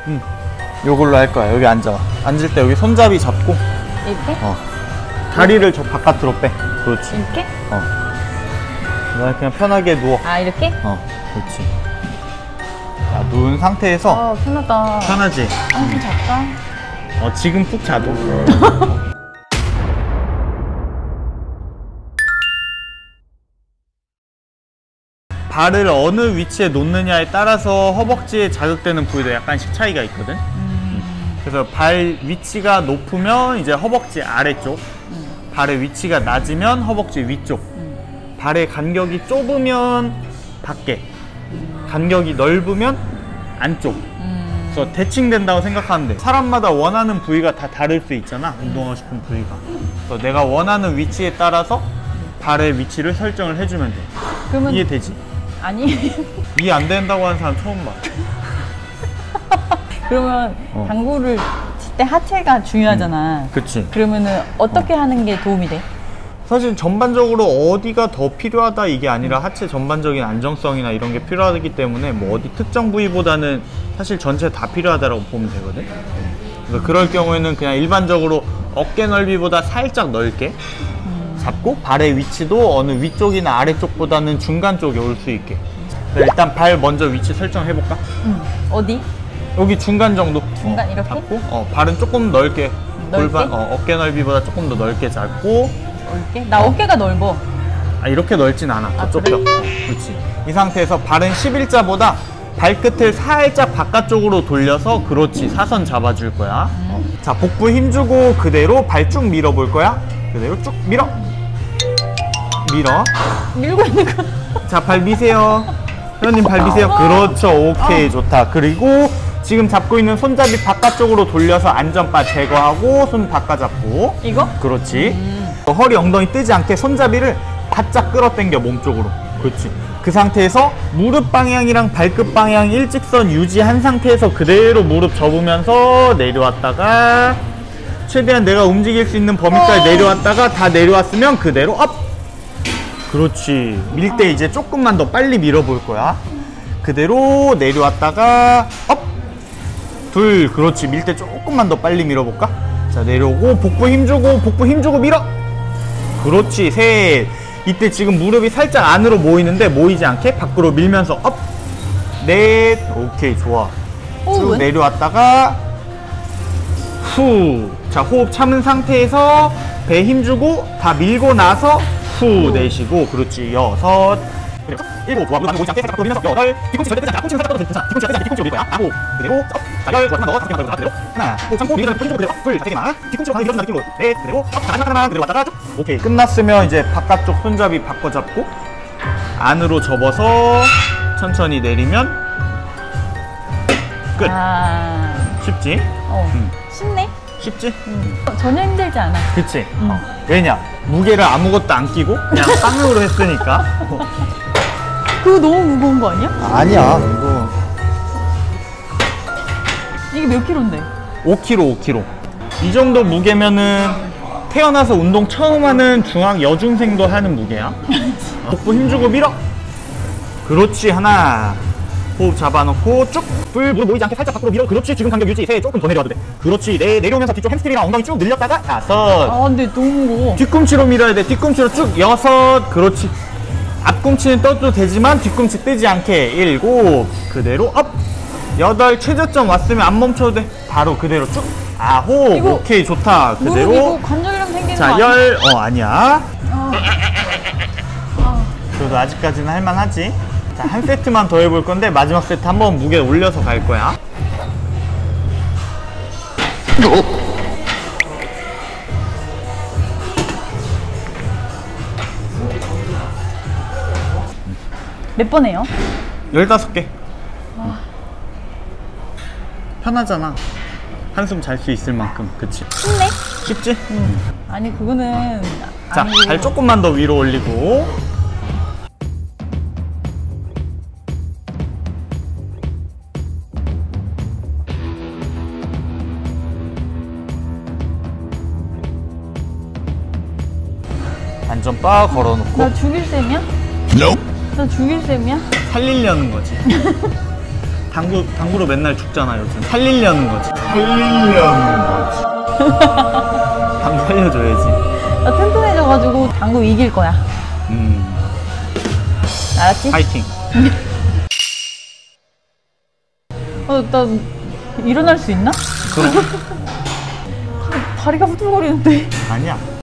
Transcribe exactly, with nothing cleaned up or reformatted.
응. 요걸로 할 거야. 여기 앉아봐. 앉을 때 여기 손잡이 잡고 이렇게? 어. 다리를 저 바깥으로 빼. 그렇지. 이렇게? 어. 그다음에 그냥 편하게 누워. 아, 이렇게? 어, 그렇지. 자, 누운 상태에서 어, 편하다. 편하지? 한숨 잘까? 어, 지금 푹 자도. 발을 어느 위치에 놓느냐에 따라서 허벅지에 자극되는 부위도 약간씩 차이가 있거든. 음. 그래서 발 위치가 높으면 이제 허벅지 아래쪽, 음. 발의 위치가 낮으면 허벅지 위쪽, 음. 발의 간격이 좁으면 밖에, 음. 간격이 넓으면 안쪽. 음. 그래서 대칭된다고 생각하면 돼. 사람마다 원하는 부위가 다 다를 수 있잖아. 운동하고 싶은 부위가. 그래서 내가 원하는 위치에 따라서 발의 위치를 설정을 해주면 돼. 그러면... 이해되지? 아니. 이해 안 된다고 하는 사람 처음 봐. 그러면 어. 당구를 칠 때 하체가 중요하잖아. 음, 그치. 그러면은 어떻게 어. 하는 게 도움이 돼? 사실 전반적으로 어디가 더 필요하다 이게 아니라 하체 전반적인 안정성이나 이런 게 필요하기 때문에 뭐 어디 특정 부위보다는 사실 전체 다 필요하다고 보면 되거든. 그래서 그럴 경우에는 그냥 일반적으로 어깨 넓이보다 살짝 넓게 잡고 발의 위치도 어느 위쪽이나 아래쪽보다는 중간 쪽에 올 수 있게. 일단 발 먼저 위치 설정해볼까? 응. 어디? 여기 중간 정도. 중간 어, 이렇게? 잡고 어, 발은 조금 넓게. 넓게? 골반, 어, 어깨 넓이보다 조금 더 넓게 잡고. 넓게? 나 어. 어깨가 넓어. 아, 이렇게 넓진 않아. 아, 더 그래? 좁혀. 어, 그렇지. 이 상태에서 발은 십일자보다 발끝을 살짝 바깥쪽으로 돌려서 그렇지. 사선 잡아줄 거야. 음. 어. 자, 복부 힘주고 그대로 발 쭉 밀어볼 거야. 그대로 쭉 밀어. 밀어. 밀고 있는 거. 자, 발 미세요. 회원님 발 미세요. 그렇죠. 오케이. 좋다. 그리고 지금 잡고 있는 손잡이 바깥쪽으로 돌려서 안전바 제거하고 손 바깥 잡고. 이거? 그렇지. 음. 허리 엉덩이 뜨지 않게 손잡이를 바짝 끌어당겨 몸쪽으로. 그렇지. 그 상태에서 무릎 방향이랑 발끝 방향 일직선 유지한 상태에서 그대로 무릎 접으면서 내려왔다가 최대한 내가 움직일 수 있는 범위까지 내려왔다가 다 내려왔으면 그대로 업! 그렇지. 밀 때 이제 조금만 더 빨리 밀어볼 거야. 그대로 내려왔다가 업! 둘. 그렇지. 밀 때 조금만 더 빨리 밀어볼까? 자, 내려오고 복부 힘주고 복부 힘주고 밀어! 그렇지. 셋. 이때 지금 무릎이 살짝 안으로 모이는데 모이지 않게 밖으로 밀면서 업! 넷. 오케이. 좋아. 쭉 내려왔다가 후. 자, 호흡 참은 상태에서 배 힘주고 다 밀고 나서 후 내쉬고. 그렇지. 여섯. 일곱. 좋아. 무릎 모이지 않게 살짝 밖으로 밀면서 여덟. 뒤꿈치 절대 뜨지 않아. 뒤꿈치는 살짝 떠도 괜찮아. 뒤꿈치가 뜨지 않게 뒤꿈치로 밀 거야. 아홉. 그대로 업. 자, 열. 조금만 더. 다섯 개만 더. 그대로. 하나. 호흡 참고 밀어주면 힘주고 그대로. 둘. 다섯 개만. 뒤꿈치로 가는 밀어준다 느낌으로. 넷. 그대로 업. 자, 마지막 하나만 그대로 왔다가 쭉. 오케이. 끝났으면 이제 바깥쪽 손잡이 바꿔 잡고 안으로 접어서 천천히 내리면 끝. 아... 쉽지? 어. 응. 쉽네? 쉽지? 응. 전혀 힘들지 않아. 그치? 응. 어. 왜냐? 무게를 아무것도 안 끼고 그냥 깡으로 했으니까. 그거 너무 무거운 거 아니야? 아니야. 이거 이게 몇 킬로인데? 오 킬로그램, 오 킬로그램. 이 정도 무게면은 태어나서 운동 처음 하는 중학 여중생도 하는 무게야. 복부 힘주고 밀어. 그렇지. 하나. 호흡 잡아놓고 쭉. 둘. 무릎 모이지 않게 살짝 밖으로 밀어. 그렇지. 지금 간격 유지. 세. 조금 더 내려와도 돼. 그렇지. 네. 내려오면서 뒤쪽 햄스트링이랑 엉덩이 쭉 늘렸다가 다섯. 아, 근데 너무 무거워. 뒤꿈치로 밀어야 돼. 뒤꿈치로 쭉. 여섯. 그렇지. 앞꿈치는 떠도 되지만 뒤꿈치 뜨지 않게. 일곱. 그대로 업. 여덟. 최저점 왔으면 안 멈춰도 돼. 바로 그대로 쭉. 아홉. 이거 오케이. 좋다. 그대로. 이거 관절염 생기는 자, 거 아니야? 열. 어, 아니야. 어. 어. 그래도 아직까지는 할만하지. 자, 한 세트만 더 해볼 건데 마지막 세트 한번 무게 올려서 갈 거야. 몇 번 해요? 열다섯 개. 아... 편하잖아. 한숨 잘 수 있을 만큼. 그치? 쉽네? 쉽지? 응. 아니 그거는 자, 아니고... 발 조금만 더 위로 올리고 안전바 걸어놓고. 나 죽일 셈이야? Nope. 나 죽일 셈이야? 살리려는 거지. 당구, 당구로 맨날 죽잖아 요즘. 살리려는 거지. 살리려는 거지. 당구 살려줘야지. 나 튼튼해져가지고 당구 이길 거야. 음. 알았지? 파이팅. 어, 나 일어날 수 있나? 그럼. 다리가 후들거리는데. 아니야.